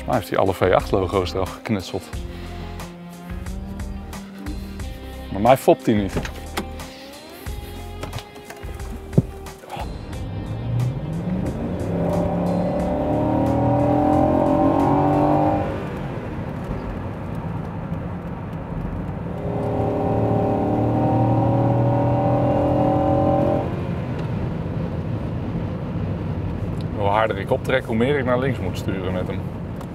Volgens mij heeft hij alle V8-logo's eraf geknutseld. Maar mij fopt hij niet. Hoe harder ik optrek, hoe meer ik naar links moet sturen met hem.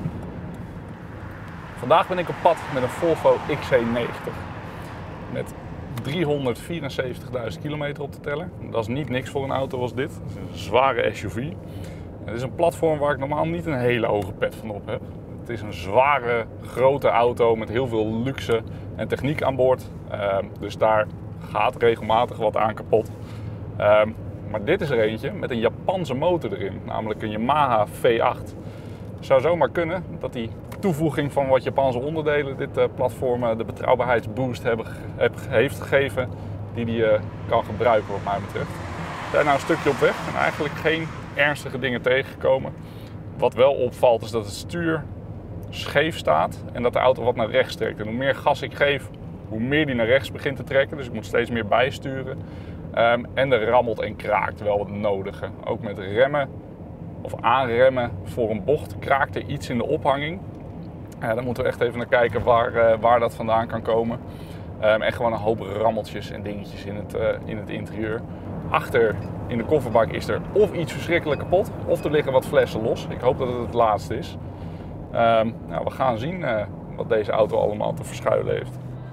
Vandaag ben ik op pad met een Volvo XC90 met 374.000 kilometer op te tellen. Dat is niet niks voor een auto als dit. Het is een zware SUV. Het is een platform waar ik normaal niet een hele hoge pet van op heb. Het is een zware, grote auto met heel veel luxe en techniek aan boord. Dus daar gaat regelmatig wat aan kapot. Maar dit is er eentje met een Japanse motor erin, namelijk een Yamaha V8. Het zou zomaar kunnen dat die toevoeging van wat Japanse onderdelen dit platform de betrouwbaarheidsboost heeft gegeven die die kan gebruiken wat mij betreft. We zijn nou een stukje op weg en eigenlijk geen ernstige dingen tegengekomen. Wat wel opvalt is dat het stuur scheef staat en dat de auto wat naar rechts trekt. En hoe meer gas ik geef, hoe meer die naar rechts begint te trekken. Dus ik moet steeds meer bijsturen. En er rammelt en kraakt wel het nodige. Ook met remmen of aanremmen voor een bocht kraakt er iets in de ophanging. Daar moeten we echt even naar kijken waar dat vandaan kan komen. En gewoon een hoop rammeltjes en dingetjes in het interieur. Achter in de kofferbak is er of iets verschrikkelijk kapot of er liggen wat flessen los. Ik hoop dat het het laatste is. Nou, we gaan zien wat deze auto allemaal te verschuilen heeft.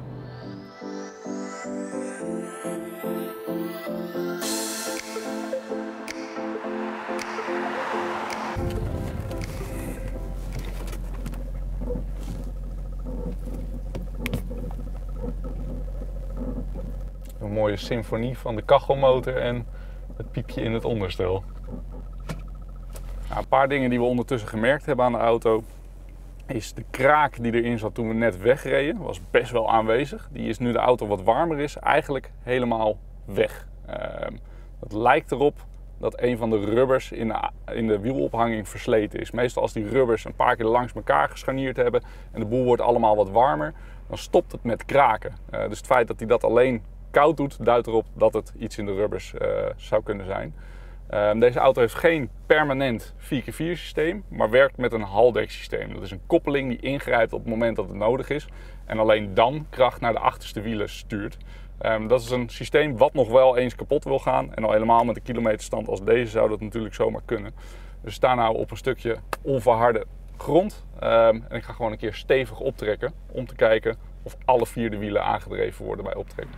Een mooie symfonie van de kachelmotor en het piepje in het onderstel. Nou, een paar dingen die we ondertussen gemerkt hebben aan de auto is de kraak die erin zat toen we net wegreden, was best wel aanwezig. Die is nu de auto wat warmer is, eigenlijk helemaal weg. Het lijkt erop dat een van de rubbers in de wielophanging versleten is. Meestal als die rubbers een paar keer langs elkaar gescharnierd hebben en de boel wordt allemaal wat warmer, dan stopt het met kraken. Dus het feit dat hij dat alleen koud doet, duidt erop dat het iets in de rubbers zou kunnen zijn. Deze auto heeft geen permanent 4x4 systeem, maar werkt met een Haldex systeem. Dat is een koppeling die ingrijpt op het moment dat het nodig is en alleen dan kracht naar de achterste wielen stuurt. Dat is een systeem wat nog wel eens kapot wil gaan en al helemaal met een kilometerstand als deze zou dat natuurlijk zomaar kunnen. Dus we staan nou op een stukje onverharde grond en ik ga gewoon een keer stevig optrekken om te kijken of alle 4 de wielen aangedreven worden bij optrekken.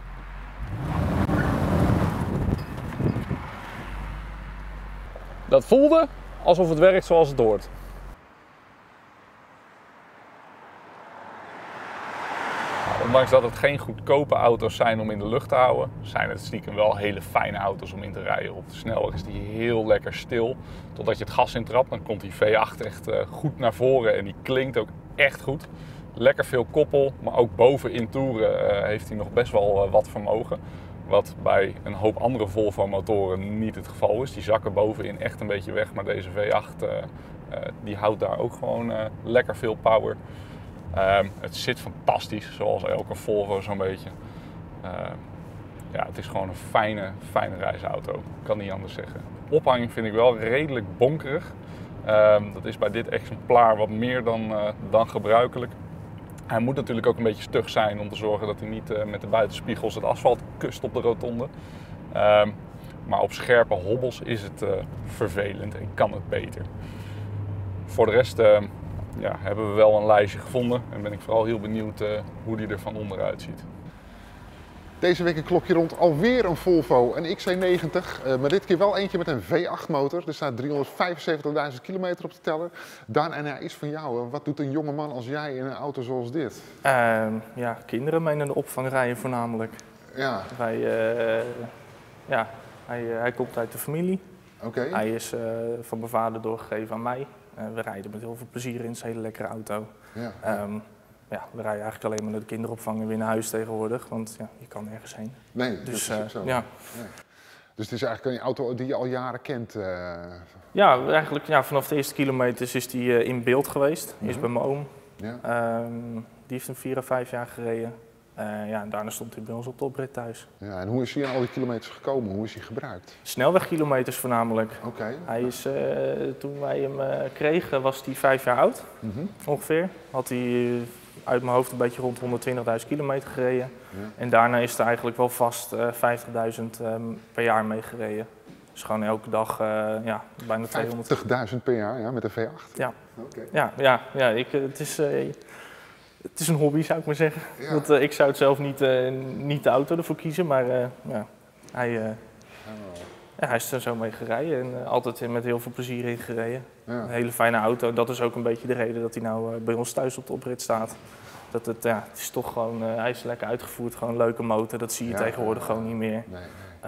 Dat voelde alsof het werkt zoals het hoort. Ondanks dat het geen goedkope auto's zijn om in de lucht te houden, zijn het stiekem wel hele fijne auto's om in te rijden. Op de snelweg is die heel lekker stil, totdat je het gas intrapt. Dan komt die V8 echt goed naar voren en die klinkt ook echt goed. Lekker veel koppel, maar ook boven in toeren heeft hij nog best wel wat vermogen. Wat bij een hoop andere Volvo motoren niet het geval is. Die zakken bovenin echt een beetje weg, maar deze V8 die houdt daar ook gewoon lekker veel power. Het zit fantastisch, zoals elke Volvo zo'n beetje. Ja, het is gewoon een fijne reisauto, kan niet anders zeggen. De ophanging vind ik wel redelijk bonkerig. Dat is bij dit exemplaar wat meer dan gebruikelijk. Hij moet natuurlijk ook een beetje stug zijn om te zorgen dat hij niet met de buitenspiegels het asfalt kust op de rotonde. Maar op scherpe hobbels is het vervelend en kan het beter. Voor de rest ja, hebben we wel een lijstje gevonden en ben ik vooral heel benieuwd hoe die er van onderuit ziet. Deze week een klokje rond alweer een Volvo, een XC90, maar dit keer wel eentje met een V8 motor. Er staat 375.000 kilometer op te tellen. Daan, en hij is van jou. Wat doet een jonge man als jij in een auto zoals dit? Ja, kinderen mee naar de opvang rijden voornamelijk. Ja. Hij komt uit de familie. Okay. Hij is van mijn vader doorgegeven aan mij. We rijden met heel veel plezier in, het is een hele lekkere auto. Ja. Ja, we rijden eigenlijk alleen maar naar de kinderopvang en weer naar huis tegenwoordig, want ja, je kan nergens heen. Nee, dus dat is ook zo. ja. Dus het is eigenlijk een auto die je al jaren kent? Ja, eigenlijk vanaf de eerste kilometers is die in beeld geweest. Eerst bij mijn oom. Ja. Die heeft hem 4 à 5 jaar gereden. En daarna stond hij bij ons op de oprit thuis. Ja, en hoe is hij aan al die kilometers gekomen? Hoe is hij gebruikt? Snelwegkilometers voornamelijk. Oké. Hij is, toen wij hem kregen was hij 5 jaar oud, ongeveer. Had hij uit mijn hoofd een beetje rond 120.000 kilometer gereden. Ja. En daarna is er eigenlijk wel vast 50.000 per jaar mee gereden. Dus gewoon elke dag bijna 200. 50.000 per jaar, ja, met een V8? Ja. Oké. Het is een hobby, zou ik maar zeggen. Ja. Want, ik zou het zelf niet de auto ervoor kiezen, maar hij is er zo mee gereden en altijd met heel veel plezier in gereden. Ja. Een hele fijne auto. Dat is ook een beetje de reden dat hij nou bij ons thuis op de oprit staat. Dat het is toch gewoon, hij is lekker uitgevoerd, gewoon een leuke motor. Dat zie je tegenwoordig gewoon niet meer. Nee.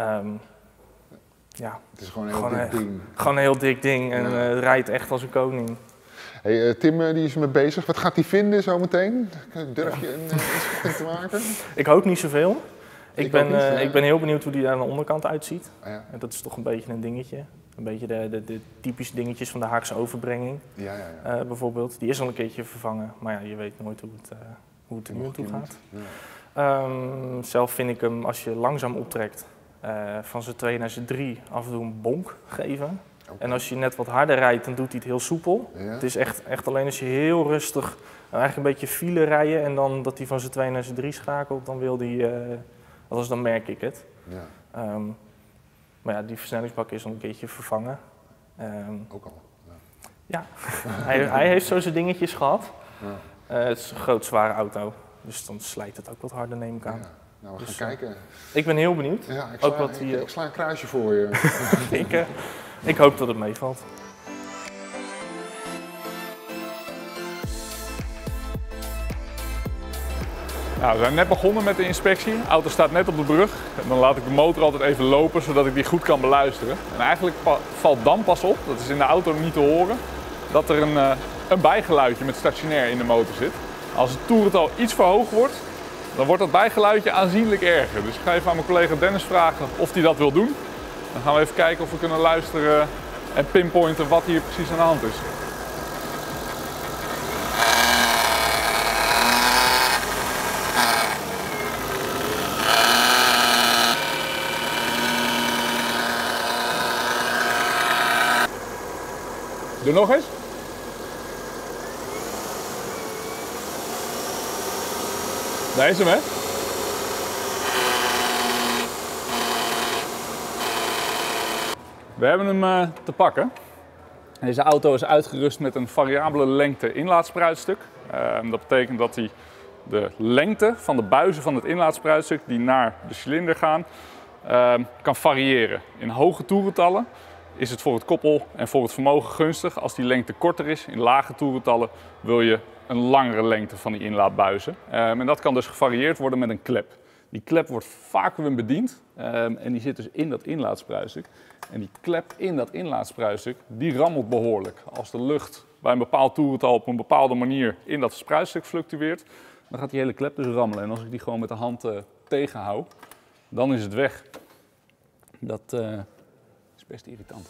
Het is gewoon een heel dik ding. Gewoon een heel dik ding en rijdt echt als een koning. Hey, Tim die is ermee bezig. Wat gaat hij vinden zometeen? Durf je een inschatting te maken? Ik hoop niet zoveel. Ik niet, ben heel benieuwd hoe die er aan de onderkant uitziet. Ja. En dat is toch een beetje een dingetje. Een beetje de typische dingetjes van de Haagse overbrenging. Bijvoorbeeld. Die is al een keertje vervangen. Maar ja, je weet nooit hoe het er nu aan toe gaat. Ja. Zelf vind ik hem, als je langzaam optrekt, van zijn 2 naar zijn 3 af en toe een bonk geven. Okay. En als je net wat harder rijdt, dan doet hij het heel soepel. Ja. Het is echt alleen als je heel rustig, eigenlijk een beetje file rijden en dan dat hij van zijn 2 naar zijn 3 schakelt, dan wil hij, althans dan merk ik het. Ja. Maar ja, die versnellingsbak is al een keertje vervangen. Ook al? Ja, hij heeft zo zijn dingetjes gehad. Ja. Het is een groot, zware auto, dus dan slijt het ook wat harder, neem ik aan. Ja. Nou, we gaan kijken. Ik ben heel benieuwd. Ja, ik sla een kruisje voor je. Ik hoop dat het meevalt. Nou, we zijn net begonnen met de inspectie. De auto staat net op de brug. En dan laat ik de motor altijd even lopen, zodat ik die goed kan beluisteren. En eigenlijk valt dan pas op, dat is in de auto niet te horen, dat er een bijgeluidje met stationair in de motor zit. Als het toerental iets verhoogd wordt, dan wordt dat bijgeluidje aanzienlijk erger. Dus ik ga even aan mijn collega Dennis vragen of hij dat wil doen. Dan gaan we even kijken of we kunnen luisteren en pinpointen wat hier precies aan de hand is. Doe nog eens. Daar is hem, hè? We hebben hem te pakken. Deze auto is uitgerust met een variabele lengte inlaatspruitstuk. Dat betekent dat hij de lengte van de buizen van het inlaatspruitstuk die naar de cilinder gaan, kan variëren. In hoge toerentallen is het voor het koppel en voor het vermogen gunstig. Als die lengte korter is, in lage toerentallen wil je een langere lengte van die inlaatbuizen. En dat kan dus gevarieerd worden met een klep. Die klep wordt vacuüm bediend en die zit dus in dat inlaatspruitstuk. En die klep in dat inlaatspruitstuk, die rammelt behoorlijk. Als de lucht bij een bepaald toerental op een bepaalde manier in dat spruitstuk fluctueert, dan gaat die hele klep dus rammelen. En als ik die gewoon met de hand tegenhoud, dan is het weg. Dat is best irritant.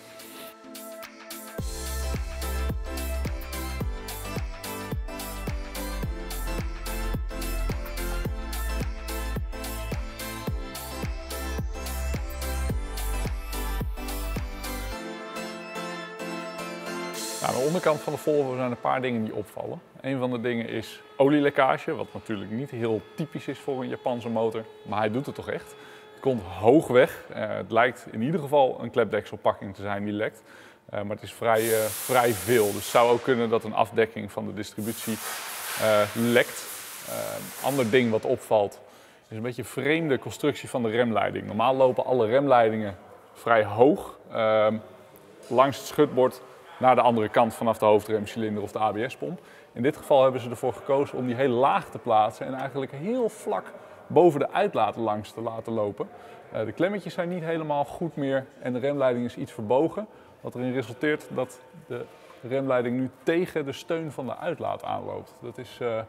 Aan de onderkant van de Volvo zijn een paar dingen die opvallen. Een van de dingen is olielekkage, wat natuurlijk niet heel typisch is voor een Japanse motor, maar hij doet het toch echt. Het komt hoog weg. Het lijkt in ieder geval een klepdekselpakking te zijn die lekt, maar het is vrij veel. Dus het zou ook kunnen dat een afdekking van de distributie lekt. Ander ding wat opvalt is een beetje een vreemde constructie van de remleiding. Normaal lopen alle remleidingen vrij hoog langs het schutbord naar de andere kant vanaf de hoofdremcilinder of de ABS-pomp. In dit geval hebben ze ervoor gekozen om die heel laag te plaatsen en eigenlijk heel vlak boven de uitlaat langs te laten lopen. De klemmetjes zijn niet helemaal goed meer en de remleiding is iets verbogen. Wat erin resulteert dat de remleiding nu tegen de steun van de uitlaat aanloopt. Dat is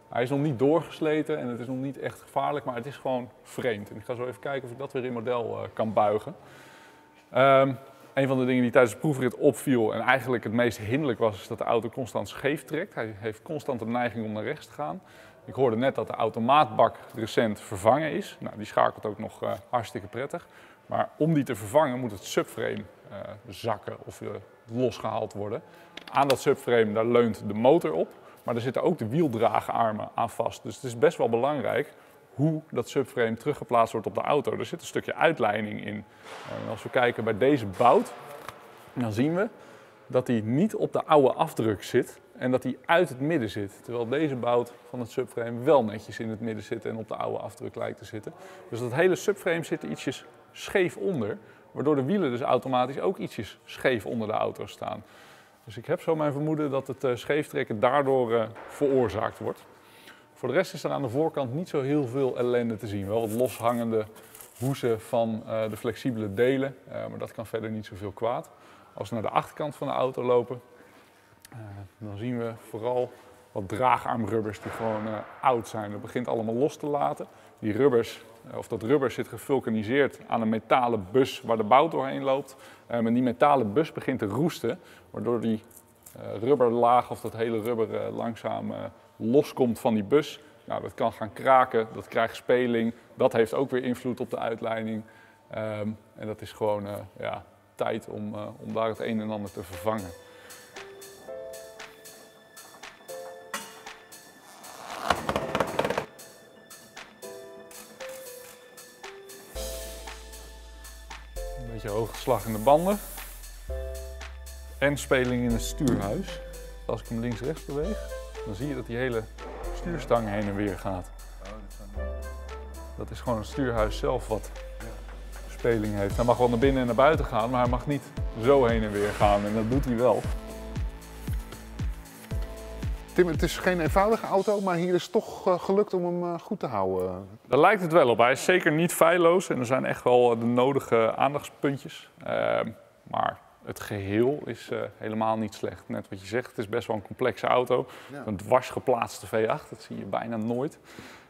Hij is nog niet doorgesleten en het is nog niet echt gevaarlijk, maar het is gewoon vreemd. En ik ga zo even kijken of ik dat weer in model kan buigen. Een van de dingen die tijdens de proefrit opviel en eigenlijk het meest hinderlijk was, is dat de auto constant scheef trekt. Hij heeft constant de neiging om naar rechts te gaan. Ik hoorde net dat de automaatbak recent vervangen is. Nou, die schakelt ook nog hartstikke prettig. Maar om die te vervangen moet het subframe zakken of losgehaald worden. Aan dat subframe daar leunt de motor op, maar er zitten ook de wieldraagarmen aan vast. Dus het is best wel belangrijk hoe dat subframe teruggeplaatst wordt op de auto. Er zit een stukje uitleiding in. En als we kijken bij deze bout, dan zien we dat hij niet op de oude afdruk zit en dat hij uit het midden zit. Terwijl deze bout van het subframe wel netjes in het midden zit en op de oude afdruk lijkt te zitten. Dus dat hele subframe zit er ietsjes scheef onder, waardoor de wielen dus automatisch ook ietsjes scheef onder de auto staan. Dus ik heb zo mijn vermoeden dat het scheeftrekken daardoor veroorzaakt wordt. Voor de rest is er aan de voorkant niet zo heel veel ellende te zien. Wel wat loshangende hoezen van de flexibele delen, maar dat kan verder niet zoveel kwaad. Als we naar de achterkant van de auto lopen, dan zien we vooral wat draagarmrubbers die gewoon oud zijn. Dat begint allemaal los te laten. Die rubbers, dat rubber zit gevulkaniseerd aan een metalen bus waar de bout doorheen loopt. En die metalen bus begint te roesten, waardoor die rubberlaag of dat hele rubber langzaam loskomt van die bus. Nou, dat kan gaan kraken, dat krijgt speling. Dat heeft ook weer invloed op de uitleiding. En dat is gewoon tijd om daar het een en ander te vervangen. Een beetje hooggeslag in de banden. En speling in het stuurhuis. Als ik hem links-rechts beweeg, dan zie je dat die hele stuurstang heen en weer gaat. Dat is gewoon het stuurhuis zelf wat speling heeft. Hij mag wel naar binnen en naar buiten gaan, maar hij mag niet zo heen en weer gaan. En dat doet hij wel. Tim, het is geen eenvoudige auto, maar hier is het toch gelukt om hem goed te houden. Daar lijkt het wel op. Hij is zeker niet feilloos en er zijn echt wel de nodige aandachtspuntjes. Maar het geheel is helemaal niet slecht. Net wat je zegt, het is best wel een complexe auto. Ja. Een dwars geplaatste V8, dat zie je bijna nooit.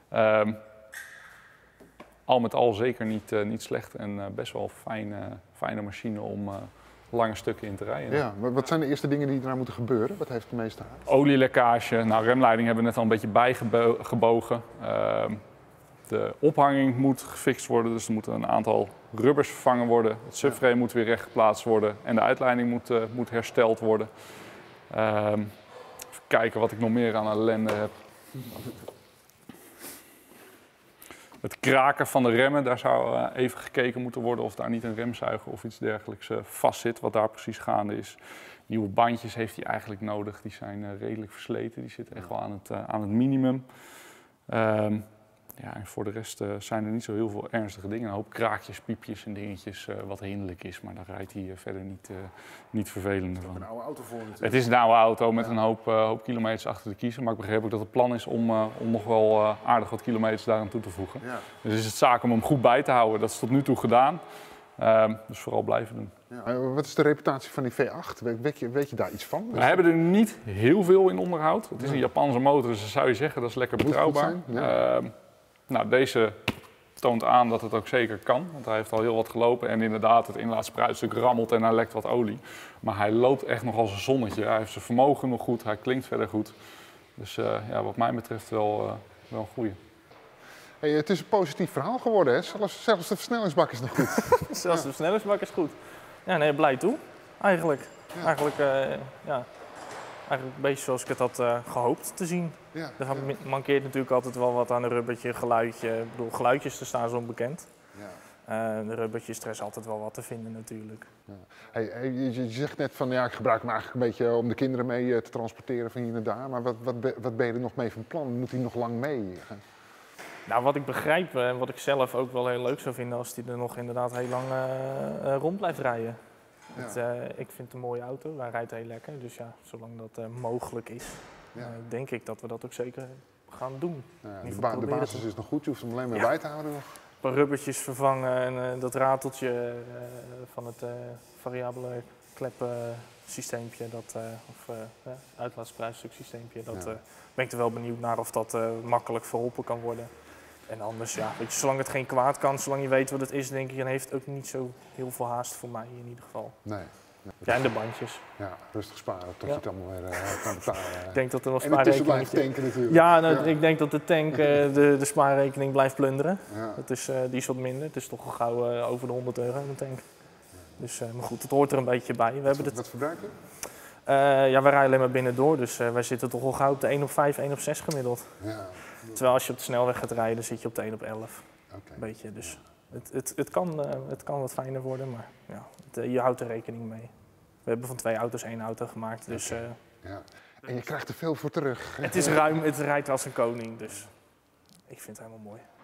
Al met al zeker niet slecht en best wel fijne machine om lange stukken in te rijden. Ja, maar wat zijn de eerste dingen die eraan moeten gebeuren? Wat heeft het meeste aan? Olielekkage, nou remleiding hebben we net al een beetje bijgebogen. De ophanging moet gefixt worden, dus er moeten een aantal rubbers vervangen worden. Het subframe moet weer recht geplaatst worden en de uitleiding moet hersteld worden. Even kijken wat ik nog meer aan ellende heb. Het kraken van de remmen, daar zou even gekeken moeten worden of daar niet een remzuiger of iets dergelijks vast zit, wat daar precies gaande is. Nieuwe bandjes heeft hij eigenlijk nodig, die zijn redelijk versleten, die zitten echt wel aan het minimum. Ja, en voor de rest zijn er niet zo heel veel ernstige dingen. Een hoop kraakjes, piepjes en dingetjes wat hinderlijk is, maar daar rijdt hij verder niet vervelender van. Een oude auto voor natuurlijk. Het is een oude auto met een hoop kilometers achter de kiezer, maar ik begreep ook dat het plan is om nog wel aardig wat kilometers daaraan toe te voegen. Ja. Dus is het zaak om hem goed bij te houden. Dat is tot nu toe gedaan. Dus vooral blijven doen. Ja. Wat is de reputatie van die V8? Weet je daar iets van? We hebben er niet heel veel in onderhoud. Het is een Japanse motor, dus dan zou je zeggen dat is lekker betrouwbaar. Nou, deze toont aan dat het ook zeker kan, want hij heeft al heel wat gelopen en inderdaad het inlaatspruitstuk rammelt en hij lekt wat olie. Maar hij loopt echt nog als een zonnetje. Hij heeft zijn vermogen nog goed, hij klinkt verder goed. Dus ja, wat mij betreft wel een goeie. Hey, het is een positief verhaal geworden, hè? Zelfs de versnellingsbak is nog goed. Zelfs de versnellingsbak is goed. Ja, nee, blij toe, eigenlijk. Ja. Eigenlijk een beetje zoals ik het had gehoopt te zien. Ja, er mankeert natuurlijk altijd wel wat aan een rubbertje, geluidje. Ik bedoel, geluidjes te staan zo onbekend. Ja. De rubbertjes, er is altijd wel wat te vinden natuurlijk. Ja. Hey, je zegt net van ja, ik gebruik hem eigenlijk een beetje om de kinderen mee te transporteren van hier naar daar. Maar wat ben je er nog mee van plan? Moet hij nog lang mee? Nou, wat ik begrijp en wat ik zelf ook wel heel leuk zou vinden als hij er nog inderdaad heel lang rond blijft rijden. Ja. Ik vind het een mooie auto, hij rijdt heel lekker, dus ja, zolang dat mogelijk is, denk ik dat we dat ook zeker gaan doen. Ja, de basis is nog goed, je hoeft hem alleen maar bij te houden nog. Een paar rubbertjes vervangen en dat rateltje van het variabele klepsysteempje, uitlaatspruisstuksysteempje. Ben ik er wel benieuwd naar of dat makkelijk verholpen kan worden. En anders, ja, weet je, zolang het geen kwaad kan, zolang je weet wat het is, denk ik, dan heeft het ook niet zo heel veel haast voor mij in ieder geval. Nee. Ja, en de bandjes. Ja, rustig sparen tot je het allemaal weer kan betalen. Ik denk dat er nog en intussen blijft tanken natuurlijk. Ja, ik denk dat de tank de spaarrekening blijft plunderen. Ja. Die is wat minder. Het is toch al gauw over de €100 een tank. Dus, maar goed, het hoort er een beetje bij. Wat verbruik je? Ja, we rijden alleen maar binnendoor, dus wij zitten toch al gauw op de 1/5, 1/6 gemiddeld. Ja. Terwijl als je op de snelweg gaat rijden, zit je op de 1/11. Okay. Een beetje, dus het kan wat fijner worden, maar ja, je houdt er rekening mee. We hebben van 2 auto's 1 auto gemaakt, dus... Ja. En je krijgt er veel voor terug. Het is ruim, het rijdt als een koning, dus ik vind het helemaal mooi.